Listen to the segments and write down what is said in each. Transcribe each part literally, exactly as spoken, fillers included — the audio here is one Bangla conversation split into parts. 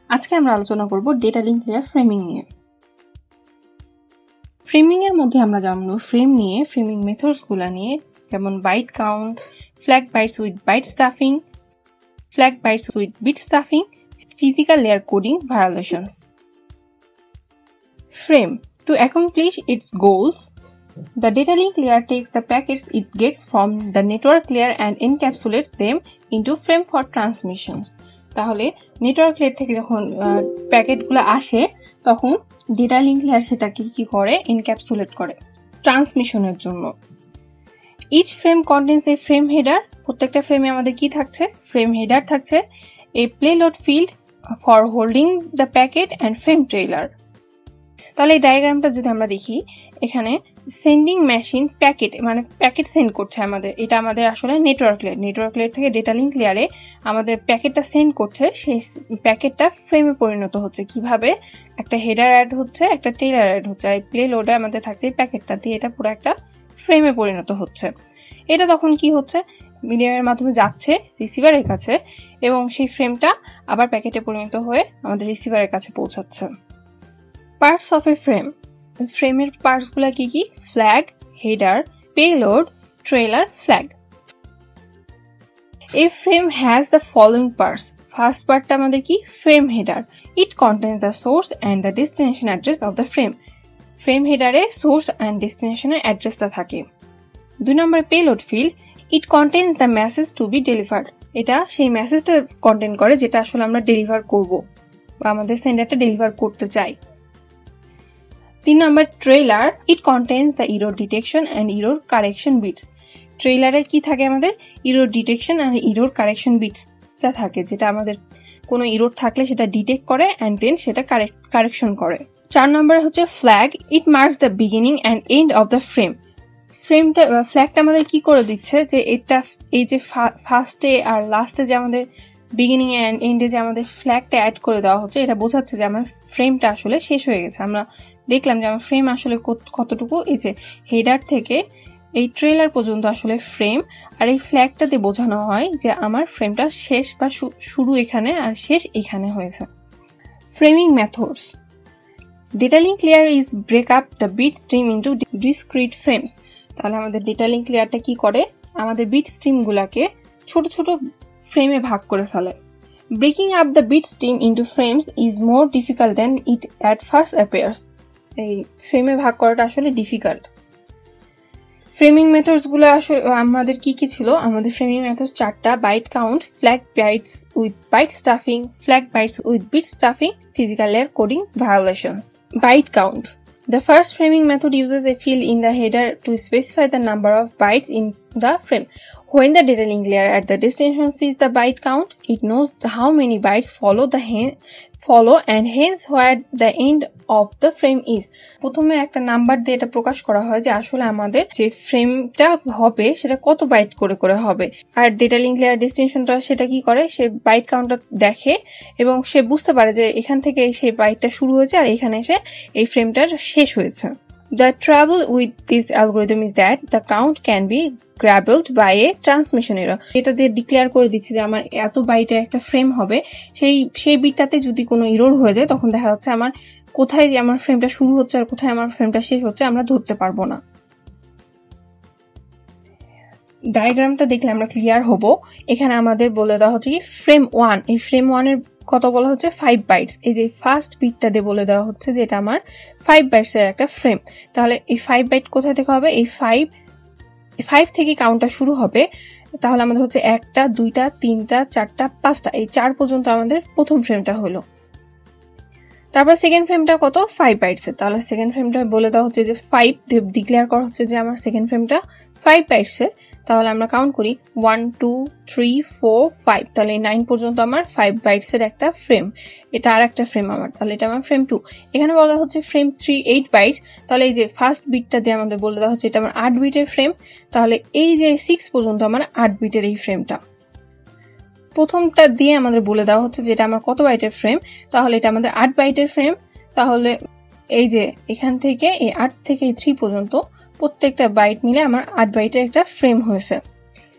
আজকে আমরা আলোচনা করব ডেটা লিঙ্ক লেয়ার ফ্রেমিং নিয়ে। ফ্রেমিং এর মধ্যে আমরা জানবো ফ্রেম নিয়ে, ফ্রেমিং মেথডস গুলা নিয়ে, যেমন byte count, flag bytes with byte stuffing, flag bytes with bit stuffing, physical layer coding violations. Frame. To accomplish its goals, the data link layer takes the packets it gets from the network layer and encapsulates them into frame for transmissions. তাহলে নেটওয়ার্ক লেয়ার থেকে যখন প্যাকেটগুলো আসে তখন ডেটা লিঙ্ক লেয়ার সেটাকে কি করে, এনক্যাপসুলেট করে ট্রান্সমিশনের জন্য। Each frame contains a frame header. প্রত্যেকটা ফ্রেমে আমাদের কি থাকছে, ফ্রেম হেডার থাকছে, a payload field for holding the packet and frame trailer. তাহলে এই ডায়াগ্রামটা যদি আমরা দেখি, এখানে সেন্ডিং মেশিন প্যাকেট মানে প্যাকেট সেন্ড করছে আমাদের, এটা আমাদের আসলে নেটওয়ার্ক লেয়ার। নেটওয়ার্ক লেয়ার থেকে ডেটা লিঙ্ক লেয়ারে আমাদের প্যাকেটটা সেন্ড করছে, সেই প্যাকেটটা ফ্রেমে পরিণত হচ্ছে। কিভাবে, একটা হেডার অ্যাড হচ্ছে, একটা ট্রেইলার অ্যাড হচ্ছে, আর প্লে লোডে আমাদের থাকছে প্যাকেটটা দিয়ে এটা পুরো একটা ফ্রেমে পরিণত হচ্ছে। এটা তখন কি হচ্ছে, মিডিয়ামের মাধ্যমে যাচ্ছে রিসিভারের কাছে এবং সেই ফ্রেমটা আবার প্যাকেটে পরিণত হয়ে আমাদের রিসিভারের কাছে পৌঁছাচ্ছে। Parts of a frame. ফ্রেমের পার্টস গুলা কি কি? Flag, header, payload, trailer, flag. A frame has the following parts. First পার্টটা আমাদের কি? Frame header. It contains the source and the destination address of the frame. Frame হেডারে সোর্স এন্ড ডেস্টিনেশনের অ্যাড্রেসটা থাকে। দুই নম্বর payload field. It contains the message to be delivered. এটা সেই মেসেজটা কন্টেইন করে যেটা আসলে আমরা ডেলিভার করব বা আমাদের সেন্ডারটা ডেলিভার করতে চাই। তিন নম্বর trailer. It contains the error detection and error correction bits. ট্রেইলারে কি থাকে আমাদের? error detection and error correction bits টা থাকে, যেটা আমাদের কোনো এরর থাকলে সেটা ডিটেক্ট করে এন্ড দেন সেটা কারেকশন করে। চার নম্বরে হচ্ছে flag. It marks the beginning and end of the frame. ফ্রেমটা ফ্ল্যাগটা আমাদের কি করে দিচ্ছে যে এটা এই যে ফার্স্টে আর লাস্টে যে আমাদের বিগিনিং এন্ড এন্ডে যে আমাদের ফ্ল্যাগটা অ্যাড করে দেওয়া হচ্ছে, এটা বোঝাচ্ছে যে আমার ফ্রেমটা আসলে শেষ হয়ে গেছে। আমরা দেখলাম যে আমার ফ্রেম আসলে কতটুকু, এই যে হেডার থেকে এই ট্রেইলার পর্যন্ত আসলে ফ্রেম, আর এই ফ্ল্যাগটাতে বোঝানো হয় যে আমার ফ্রেমটা শেষ বা শুরু এখানে আর শেষ এখানে হয়েছে। Framing methods. Data link layer is break up the bit stream into discrete frames. তাহলে আমাদের ডেটা লিঙ্ক লেয়ারটা কি করে, আমাদের বিট স্ট্রিম গুলাকে ছোট ছোট ফ্রেমে ভাগ করে ফেলে। Breaking up the bit stream into frames is more difficult than it at first appears. এই ফ্রেমে ভাগ করাটা আসলে ডিফিকাল্ট। ফ্রেমিং মেথডস গুলো আসলে আমাদের কি কি ছিল, আমাদের ফ্রেমিং মেথডস চারটা: byte count, flag bytes with byte stuffing, flag bytes with bit stuffing, physical layer coding violations. Byte count. The first framing method uses a field in the header to specify the number of bytes in the frame. When the data link layer at the destination sees the byte count, it knows how many bytes follow the follow and hence where the end of the frame is. প্রথমে একটা নাম্বার দিয়ে এটা প্রকাশ করা হয় যে আসলে আমাদের যে ফ্রেমটা হবে সেটা কত বাইট করে করে হবে। আর ডেটা লিঙ্ক লেয়ার ডেস্টিনেশনটা সেটা কি করে, সে বাইট কাউন্টটা দেখে এবং সে বুঝতে পারে যে এখান থেকে সেই বাইটটা শুরু হয়েছে আর এখানে এসে এই ফ্রেমটার শেষ হয়েছে। The trouble with this algorithm is that the count can be grabbled by a transmission error. এটা দিয়ে ডিক্লেয়ার করে দিচ্ছে যে আমার এত বাইটের একটা ফ্রেম হবে, সেই সেই বিটটাতে যদি কোনো এরর হয়ে যায় তখন দেখা যাচ্ছে আমার কোথায় আমার ফ্রেমটা শুরু হচ্ছে আর কোথায় আমার ফ্রেমটা শেষ হচ্ছে আমরা ধরতে পারবো না। ডায়াগ্রামটা দেখলে আমরা ক্লিয়ার হব। এখানে আমাদের বলে দেওয়া হচ্ছে কি ফ্রেম ওয়ান, এই ফ্রেম ওয়ান এর কত বলা হচ্ছে ফাইভ বাইটস। এই যে ফার্স্ট বিটটা দিয়ে বলে দেওয়া হচ্ছে যে এটা আমার ফাইভ বাইটস এর একটা ফ্রেম। তাহলে এই ফাইভ বাইট কোথায় থেকে হবে, এই ফাইভ ফাইভ থেকে কাউন্টটা শুরু হবে। তাহলে আমাদের হচ্ছে একটা, দুইটা, তিনটা, চারটা, পাঁচটা, এই চার পর্যন্ত আমাদের প্রথম ফ্রেমটা হলো। তারপর সেকেন্ড ফ্রেমটা কত, ফাইভ বাইটস এর। তাহলে সেকেন্ড ফ্রেমটা বলে দেওয়া হচ্ছে যে ফাইভ ডিক্লেয়ার করা হচ্ছে যে আমার সেকেন্ড ফ্রেমটা ফাইভ বাইটস এর। তাহলে আমরা কাউন্ট করি one two three four five, তাহলে এই নাইন পর্যন্ত আমার ফাইভ বাইটস এর একটা ফ্রেম। এটা আর একটা ফ্রেম আমার, তাহলে এটা আমার ফ্রেম টু। এখানে বলা হচ্ছে ফ্রেম থ্রি এইট বাইটস, তাহলে এই যে ফার্স্ট বিটটা দিয়ে আমাদের বলে দেওয়া হচ্ছে এটা আমার আট বিটের ফ্রেম। তাহলে এই যে সিক্স পর্যন্ত আমার আট বিটের এই ফ্রেমটা। প্রথমটা দিয়ে আমাদের বলে দেওয়া হচ্ছে যে এটা আমার কত বাইটের ফ্রেম, তাহলে এটা আমাদের আট বাইটের ফ্রেম। তাহলে এই যে এখান থেকে এই আট থেকে এই থ্রি পর্যন্ত প্রত্যেকটা বাইট মিলে আমার আট বাইটের একটা ফ্রেম হয়েছে।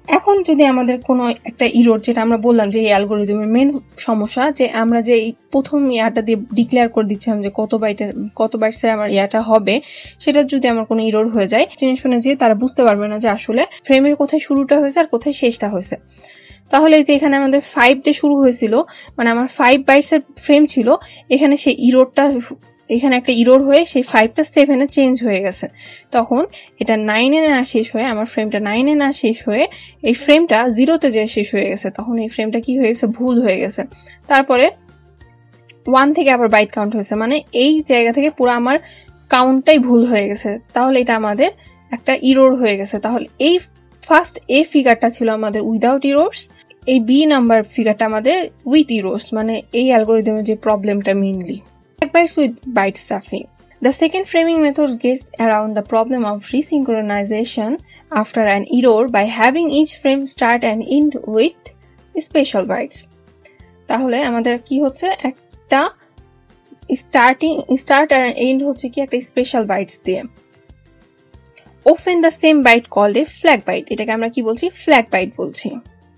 এখন যদি আমাদের কোনো একটা ইরর, যেটা আমরা বললাম যে এই অ্যালগরিদমের মেন সমস্যা, যে আমরা যে প্রথম ইয়াটা দিয়ে ডিক্লেয়ার করে দিচ্ছিলাম যে কত বাইটের কত বাইটসের আমার ইয়াটা হবে, সেটা যদি আমার কোনো ইরর হয়ে যায়, ডেস্টিনেশনে যে তারা বুঝতে পারবে না যে আসলে ফ্রেমের কোথায় শুরুটা হয়েছে আর কোথায় শেষটা হয়েছে। তাহলে যে এখানে আমাদের ফাইভ দিয়ে শুরু হয়েছিল, মানে আমার ফাইভ বাইটসের ফ্রেম ছিল, এখানে সেই ইরোরটা এখানে একটা ইরোর হয়ে সেই ফাইভটা সেভেনে চেঞ্জ হয়ে গেছে। তখন এটা নাইনে না শেষ হয়ে, আমার ফ্রেমটা নাইনে না শেষ হয়ে এই ফ্রেমটা জিরোতে যে শেষ হয়ে গেছে, তখন এই ফ্রেমটা কি হয়ে গেছে, ভুল হয়ে গেছে। তারপরে ওয়ান থেকে আবার বাইট কাউন্ট হয়েছে, মানে এই জায়গা থেকে পুরো আমার কাউন্টটাই ভুল হয়ে গেছে। তাহলে এটা আমাদের একটা ইরোর হয়ে গেছে। তাহলে এই ফার্স্ট এ ফিগারটা ছিল আমাদের উইদাউট ইরোর্স, এই বি নাম্বার ফিগারটা আমাদের উইথ ইরোর্স, মানে এই অ্যালগরিদমের যে প্রবলেমটা mainly. Bytes with byte stuffing. The second framing method gets around the problem of resynchronization after an error by having each frame start and end with special bytes. তাহলে আমাদের কি হচ্ছে, একটা স্টার্টিং স্টার্ট আর এন্ড হচ্ছে কি একটা স্পেশাল বাইটস দিয়ে। Often the same byte called a flag byte. এটাকে আমরা কি বলছি, flag byte বলছি।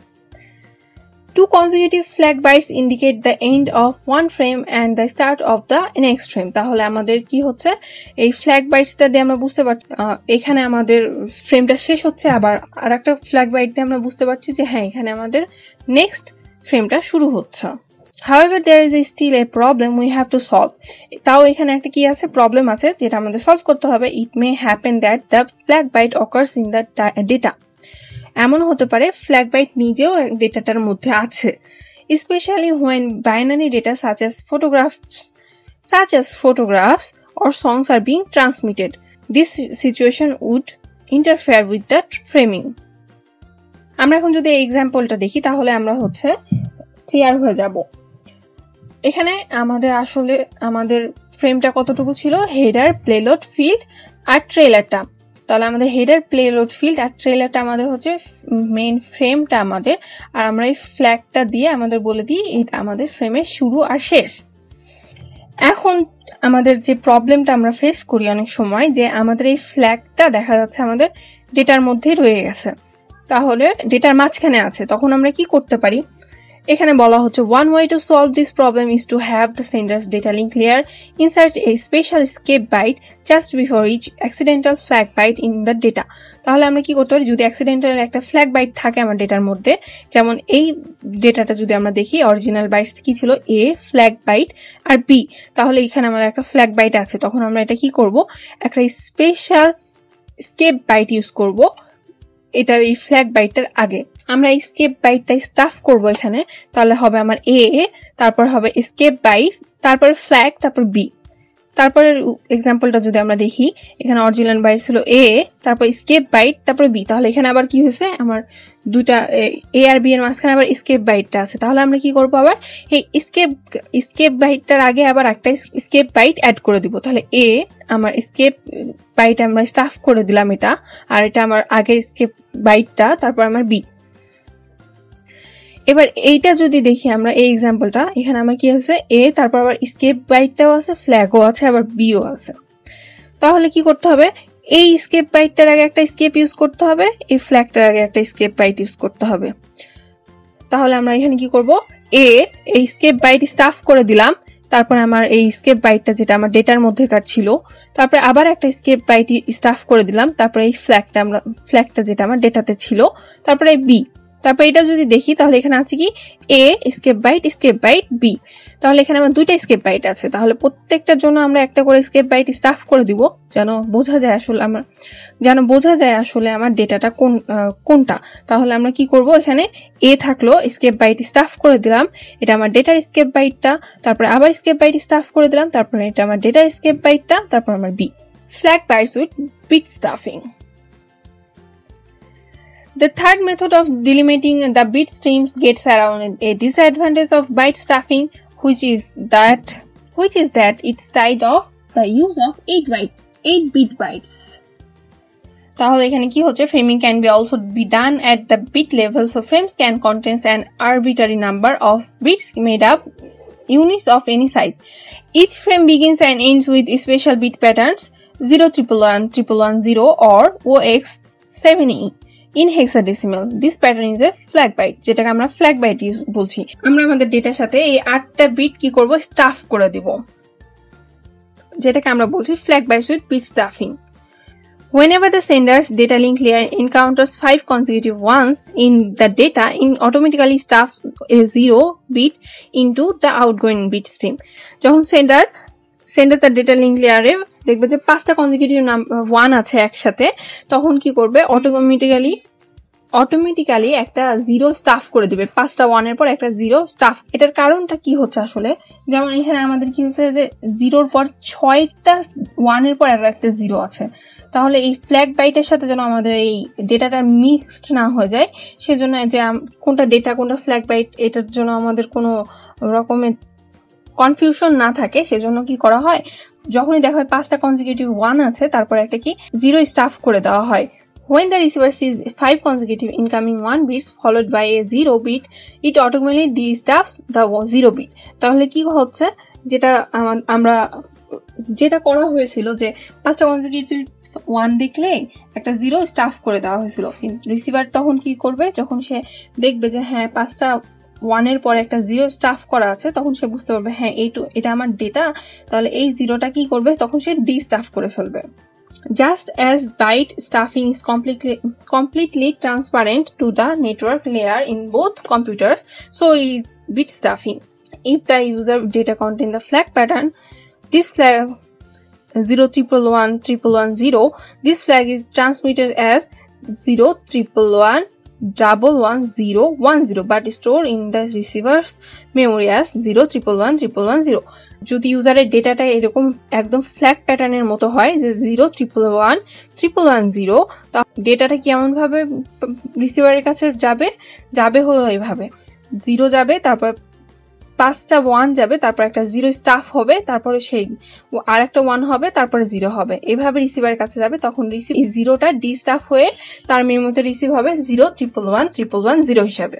Two consecutive flag bytes indicate the end of one frame and the start of the next frame. তাহলে আমাদের কি হচ্ছে, এই ফ্ল্যাগ বাইটসটা দিয়ে আমরা বুঝতে পারছি এখানে আমাদের ফ্রেমটা শেষ হচ্ছে, আবার আর একটা ফ্ল্যাগ বাইট দিয়ে আমরা বুঝতে পারছি যে হ্যাঁ এখানে আমাদের নেক্সট ফ্রেমটা শুরু হচ্ছে। However, there is still a problem we have to solve. তাও এখানে একটা কি আছে, প্রবলেম আছে যেটা আমাদের সলভ করতে হবে। It may happen that the flag byte occurs in the data. এমন হতে পারে ফ্ল্যাগ বাইট নিজেও ডেটাটার মধ্যে আছে, specially when binary data such as photographs such as photographs or songs are being transmitted. This situation would interfere with the framing. আমরা এখন যদি এই এক্সাম্পলটা দেখি তাহলে আমরা হচ্ছে ক্লিয়ার হয়ে যাব। এখানে আমাদের আসলে আমাদের ফ্রেমটা কতটুকু ছিল, হেডার, প্লেলোড, ফিল্ড আর ট্রেলারটা। তাহলে আমাদের হেডার, প্লেলোড, ফিল্ড আর ট্রেলারটা আমাদের হচ্ছে মেইন ফ্রেমটা আমাদের, আর আমরা এই ফ্ল্যাগটা দিয়ে আমাদের বলে দিই এটা আমাদের ফ্রেমের শুরু আর শেষ। এখন আমাদের যে প্রবলেমটা আমরা ফেস করি অনেক সময়, যে আমাদের এই ফ্ল্যাগটা দেখা যাচ্ছে আমাদের ডেটার মধ্যেই রয়ে গেছে, তাহলে ডেটার মাঝখানে আছে। তখন আমরা কি করতে পারি, এখানে বলা হচ্ছে one way to solve this problem is to have the sender's data link layer insert a special escape byte just before each accidental flag byte in the data. তাহলে আমরা কি করতে পারি, যদি অ্যাক্সিডেন্টাল একটা ফ্ল্যাগ বাইট থাকে আমার ডেটার মধ্যে, যেমন এই ডেটাটা যদি আমরা দেখি অরিজিনাল বাইটস কি ছিল, এ ফ্ল্যাগ বাইট আর বি, তাহলে এখানে আমার একটা ফ্ল্যাগ বাইট আছে। তখন আমরা এটা কি করব, একটা স্পেশাল escape বাইট ইউজ করব এটার এই ফ্ল্যাগ বাইটটার আগে। আমরা escape বাইটটা স্টাফ করব এখানে, তাহলে হবে আমার এ, তারপর হবে escape বাইট, তারপর ফ্ল্যাগ, তারপর বি। তারপরের এক্সাম্পলটা যদি আমরা দেখি, এখানে অরিজিনাল বাইট ছিল এ, তারপর escape বাইট, তারপর বি। তাহলে এখানে আবার কি হয়েছে, আমার দুইটা এ আর বি এর মাঝখানে আবার escape বাইটটা আছে। তাহলে আমরা কি করব, আবার এই escape escape বাইটটার আগে আবার একটা escape বাইট অ্যাড করে দিব। তাহলে এ আমার escape বাইট আমরা স্টাফ করে দিলাম এটা, আর এটা আমার আগের escape বাইটটা, তারপর আমার বি। এবার এইটা যদি দেখি আমরা এই এক্সাম্পলটা, এখানে আমার কি আছে, এ, তারপর আবার escape বাইটটাও আছে, ফ্ল্যাগও আছে, আবার বিও আছে। তাহলে কি করতে হবে, এই escape বাইটটার আগে একটা escape ইউজ করতে হবে, এই ফ্ল্যাগটার আগে একটা escape বাইট ইউজ করতে হবে। তাহলে আমরা এখানে কি করব, এ এই escape বাইট স্টাফ করে দিলাম, তারপর আমার এই escape বাইটটা যেটা আমার ডেটার মধ্যেকার ছিল, তারপর আবার একটা escape বাইট স্টাফ করে দিলাম, তারপর এই ফ্ল্যাগটা আমরা ফ্ল্যাগটা যেটা আমার ডেটাতে ছিল, তারপর এই বি। তারপর এটা যদি দেখি তাহলে এখানে আছে কি, A escape byte, escape byte, B. তাহলে এখানে আমার দুইটা escape বাইট আছে। তাহলে প্রত্যেকটার জন্য আমরা একটা করে escape বাইট স্টাফ করে দিব, যেন বোঝা যায় আসলে আমার যেন বোঝা যায় আসলে আমার ডেটাটা কোন কোনটা। তাহলে আমরা কি করব, এখানে এ থাকলো, escape বাইট স্টাফ করে দিলাম, এটা আমার ডেটার escape বাইটটা, তারপর আবার escape বাইট স্টাফ করে দিলাম, তারপর এটা আমার ডেটার escape বাইটটা, তারপর আমার B. Flag bytes with bit stuffing. The third method of delimiting the bit streams gets around a disadvantage of byte stuffing, which is that which is that it's tied off the use of eight byte eight bit bytes. তাহলে এখানে কি হচ্ছে, framing can be also be done at the bit level, so frames can contain an arbitrary number of bits made up units of any size. Each frame begins and ends with special bit patterns zero triple one triple one zero or O X seven E. in hexadecimal. This pattern is a flag byte, যেটাকে আমরা flag byte বলছি। আমরা আমাদের ডেটার সাথে এই আটটা বিট কি করব, স্টাফ করে দিব, যেটাকে আমরা বলছি flag bytes with bit stuffing. Whenever the sender's data link layer encounters five consecutive ones in the data, it automatically stuffs a zero bit into the outgoing bit stream. যখন sender sender তার data link layer এ দেখবে যে পাঁচটা consecutive ওয়ান আছে একসাথে, তখন কি করবে, অটোমেটিক্যালি অটোমেটিক্যালি একটা জিরো স্টাফ করে দিবে, পাঁচটা ওয়ানের পর একটা জিরো স্টাফ। এটার কারণটা কি হচ্ছে আসলে, যেমন এখানে আমাদের কি হচ্ছে যে জিরোর পর ছয়টা ওয়ানের পর আর একটা জিরো আছে, তাহলে এই ফ্ল্যাগ বাইটের সাথে যেন আমাদের এই ডেটাটা মিক্সড না হয়ে যায়, সেজন্য যে কোনটা ডেটা কোনটা ফ্ল্যাগ বাইট এটার জন্য আমাদের কোনো রকমের কনফিউশন না থাকে, সেজন্য কি করা হয়, যখনই দেখা হয় পাঁচটা কনসিকিউটিভ ওয়ান আছে তারপর একটা কি জিরো স্টাফ করে দেওয়া হয়। When the receiver sees five consecutive incoming one bits followed by a zero bit, it automatically destuffs the zero bit. তাহলে কি হচ্ছে, যেটা আমরা যেটা করা হয়েছিল যে পাঁচটা কনসিকিউটিভ ওয়ান দেখলে একটা জিরো স্টাফ করে দেওয়া হয়েছিল, রিসিভার তখন কি করবে, যখন সে দেখবে যে হ্যাঁ পাঁচটা ওয়ানের পরে একটা জিরো স্টাফ করা আছে, তখন সে বুঝতে পারবে হ্যাঁ এইটু এটা আমার ডেটা, তাহলে এই জিরোটা কি করবে, তখন সে ডি স্টাফ করে ফেলবে। Just as byte stuffing is completely completely transparent to the network layer in both computers, so is bit stuffing. If the user data contain the flag pattern, this flag zero triple one triple one zero, this flag is transmitted as zero triple one double one zero one zero, but stored in the receiver's memory as zero triple one triple one zero. যদি ইউজারের ডেটাটা এরকম একদম ফ্ল্যাগ প্যাটার্নের মতো হয় যে zero triple one triple one zero, ডেটাটা কেমন ভাবে রিসিভারের কাছে যাবে, যাবে হলো এইভাবে, জিরো যাবে, তারপর পাঁচটা ওয়ান যাবে, তারপর একটা জিরো স্টাফ হবে, তারপরে সেই আর একটা ওয়ান হবে, তারপরে জিরো হবে, এইভাবে রিসিভারের কাছে যাবে, তখন রিসিভ এই জিরোটা ডি স্টাফ হয়ে তার মেমোতে রিসিভ হবে zero triple one triple one zero হিসাবে।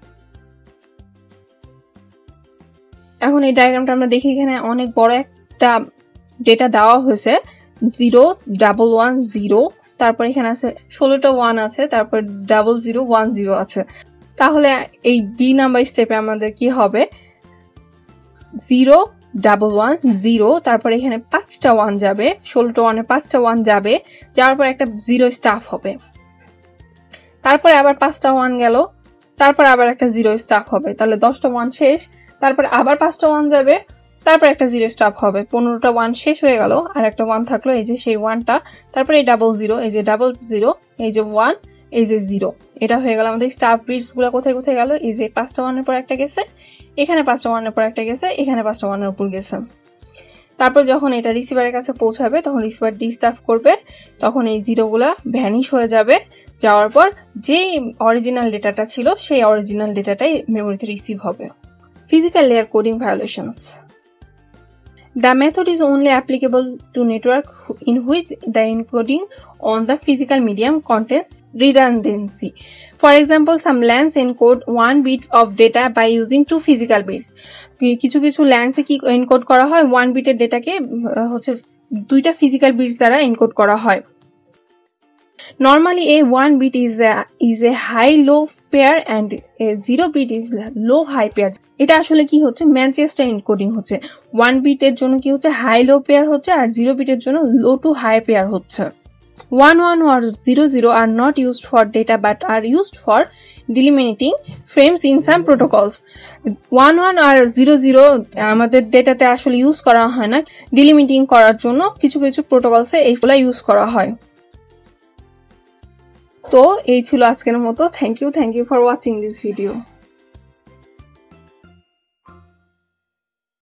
এখন এই ডায়াগ্রামটা আমরা দেখি, এখানে অনেক বড় একটা ডেটা দেওয়া হয়েছে, জিরো ডাবল ওয়ান জিরো, তারপর এখানে আছে ষোলোটা ওয়ান আছে, তারপর ডাবল জিরো ওয়ান জিরো আছে। তাহলে এই বি নাম্বার স্টেপে আমাদের কি হবে, জিরো ডাবল ওয়ান জিরো, তারপর এখানে পাঁচটা ওয়ান যাবে, ষোলোটা ওয়ানে পাঁচটা ওয়ান যাবে, যাওয়ার পর একটা জিরো স্টাফ হবে, তারপরে আবার পাঁচটা ওয়ান গেল, তারপর আবার একটা জিরো স্টাফ হবে, তাহলে দশটা ওয়ান শেষ, তারপর আবার পাঁচটা ওয়ান যাবে, তারপর একটা জিরো স্টাফ হবে, পনেরোটা ওয়ান শেষ হয়ে গেল, আর একটা ওয়ান থাকলো, এই যে সেই ওয়ানটা, তারপরে এই ডাবল জিরো, এই যে ডাবল জিরো, এই যে ওয়ান, এই যে জিরো, এটা হয়ে গেল আমাদের স্টাফ বিটস গুলো। কোথায় কোথায় গেল, এই যে পাঁচটা ওয়ানের পর একটা গেছে, এখানে পাঁচটা ওয়ানের পর একটা গেছে, এখানে পাঁচটা ওয়ানের উপর গেছে। তারপর যখন এটা রিসিভারের কাছে পৌঁছাবে, তখন রিসিভার ডি স্টাফ করবে, তখন এই জিরো গুলা ভ্যানিশ হয়ে যাবে, যাওয়ার পর যে অরিজিনাল ডেটাটা ছিল সেই অরিজিনাল ডেটাটাই মেমোরিতে রিসিভ হবে। Physical layer coding violations. The method is only applicable to network in which the encoding on the physical medium contains redundancy. For example, some LANs encode one bit of data by using two physical bits. কিছু কিছু LANs এ কি এনকোড করা হয়, ওয়ান বিটের ডেটাকে হচ্ছে দুইটা ফিজিক্যাল বিটস দ্বারা এনকোড করা হয়। Normally, a one bit is a is a high low pair and a zero bit is low high pair. এটা আসলে কি হচ্ছে, ম্যানচেস্টার এনকোডিং হচ্ছে, ওয়ান বিটের জন্য কি হচ্ছে হাই লো পেয়ার হচ্ছে, আর জিরো বিটের জন্য লো টু হাই পেয়ার হচ্ছে। one one or zero zero are not used for data but are used for delimiting frames in some protocols. one one আর zero zero আমাদের ডেটাতে আসলে ইউজ করা হয় না, ডিলিমিটিং করার জন্য কিছু কিছু প্রোটোকলসে এইগুলা ইউজ করা হয়। তো এই ছিল আজকের মতো। Thank you thank you for watching this video.